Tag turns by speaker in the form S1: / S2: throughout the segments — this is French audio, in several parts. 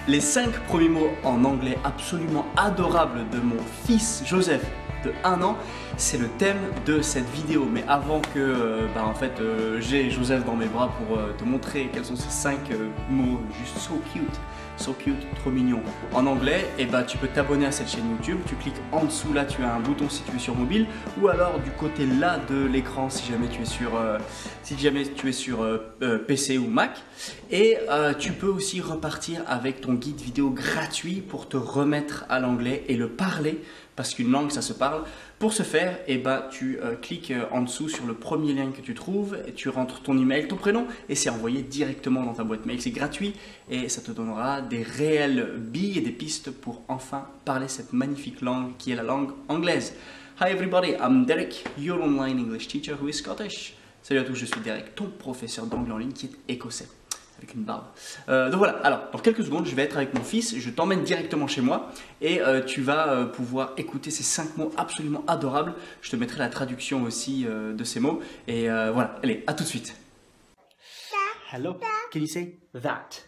S1: Les 5 premiers mots en anglais absolument adorables de mon fils Joseph de 1 an, c'est le thème de cette vidéo. Mais avant que j'ai Joseph dans mes bras pour te montrer quels sont ces 5 mots juste so cute, trop mignon en anglais, et tu peux t'abonner à cette chaîne YouTube. Tu cliques en dessous, là tu as un bouton si tu es sur mobile, ou alors du côté là de l'écran si jamais tu es sur PC ou Mac. Et tu peux aussi repartir avec ton guide vidéo gratuit pour te remettre à l'anglais et le parler, parce qu'une langue ça se parle. Pour ce faire, tu cliques en dessous sur le premier lien que tu trouves, et tu rentres ton email, ton prénom, et c'est envoyé directement dans ta boîte mail. C'est gratuit et ça te donnera des réelles billes et des pistes pour enfin parler cette magnifique langue qui est la langue anglaise. Hi everybody, I'm Derek, your online English teacher who is Scottish. Salut à tous, je suis Derek, ton professeur d'anglais en ligne qui est écossais. Avec une barbe. Donc voilà, alors dans quelques secondes je vais être avec mon fils, je t'emmène directement chez moi et tu vas pouvoir écouter ces 5 mots absolument adorables. Je te mettrai la traduction aussi de ces mots et voilà, allez, à tout de suite. Hello, can you say that?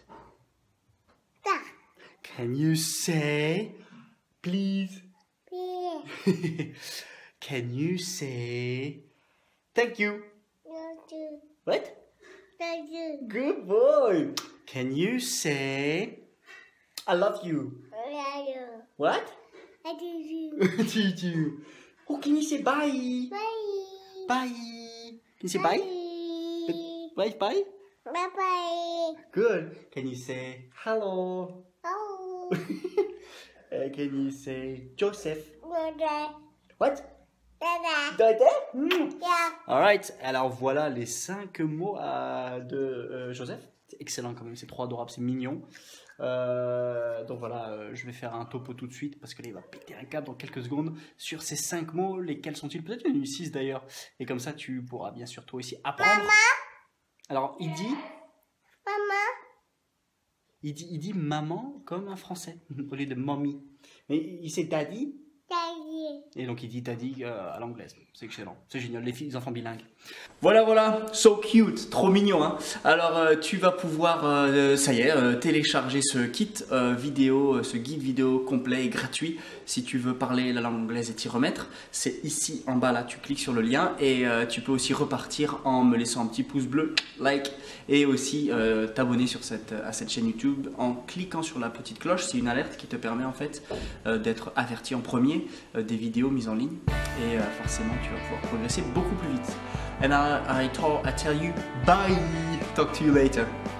S1: Can you say please? Can you say thank you? What? Good boy. Can you say I love you? What?
S2: I do you.
S1: Did you? Oh, can you say bye?
S2: Bye.
S1: Bye. Can you say bye? Bye bye.
S2: Bye bye.
S1: Good. Can you say hello?
S2: Oh.
S1: Can you say Joseph?
S2: Dada.
S1: What?
S2: Dada.
S1: Dada?
S2: Yeah.
S1: Alright, alors voilà les 5 mots de Joseph. C'est excellent quand même, c'est trop adorable, c'est mignon. Donc voilà, je vais faire un topo tout de suite parce que là il va péter un câble dans quelques secondes sur ces 5 mots. Lesquels sont-ils? Peut-être il y en a eu 6 d'ailleurs. Et comme ça tu pourras bien sûr toi aussi apprendre.
S2: Maman.
S1: Alors il dit...
S2: Maman.
S1: Il dit maman comme un français au lieu de mommy. Mais il sait daddy.
S2: Daddy.
S1: Et donc il dit daddy à l'anglaise. C'est excellent, c'est génial, les enfants bilingues. Voilà, so cute, trop mignon hein. Alors tu vas pouvoir, ça y est, télécharger ce kit vidéo, ce guide vidéo complet et gratuit si tu veux parler la langue anglaise et t'y remettre. C'est ici en bas là, tu cliques sur le lien et tu peux aussi repartir en me laissant un petit pouce bleu, like, et aussi t'abonner à cette chaîne YouTube en cliquant sur la petite cloche. C'est une alerte qui te permet en fait d'être averti en premier des vidéos mises en ligne et forcément tu vas pouvoir progresser beaucoup plus vite. And I tell you bye, talk to you later.